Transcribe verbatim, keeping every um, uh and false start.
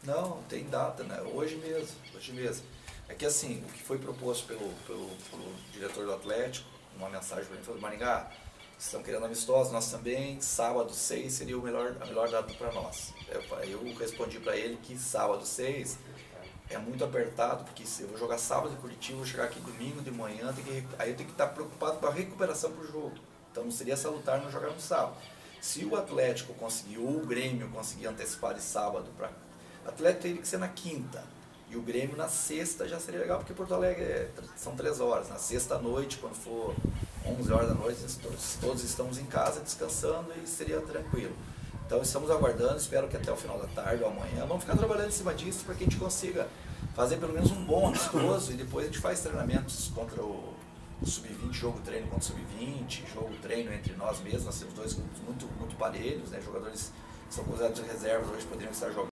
Não, tem data, né? Hoje mesmo, hoje mesmo. É que assim, o que foi proposto pelo, pelo, pelo diretor do Atlético, uma mensagem para mim, falou: Maringá, estão querendo amistosos, nós também, sábado seis seria o melhor, a melhor data para nós. Eu, eu respondi para ele que sábado seis é muito apertado, porque se eu vou jogar sábado em Curitiba, vou chegar aqui domingo de manhã, tem que, aí eu tenho que estar preocupado com a recuperação para o jogo. Então não seria salutar não jogar no sábado. Se o Atlético conseguir, ou o Grêmio conseguir antecipar de sábado para... O Atlético teria que ser na quinta, e o Grêmio na sexta já seria legal, porque Porto Alegre é, são três horas. Na sexta noite, quando for onze horas da noite, todos, todos estamos em casa descansando e seria tranquilo. Então estamos aguardando, espero que até o final da tarde ou amanhã, vamos ficar trabalhando em cima disso para que a gente consiga fazer pelo menos um bom amistoso, e depois a gente faz treinamentos contra o sub vinte, jogo treino contra o sub vinte, jogo treino entre nós mesmos. Nós temos dois grupos muito, muito parelhos, né? Jogadores que são considerados reservas hoje poderiam estar jogando.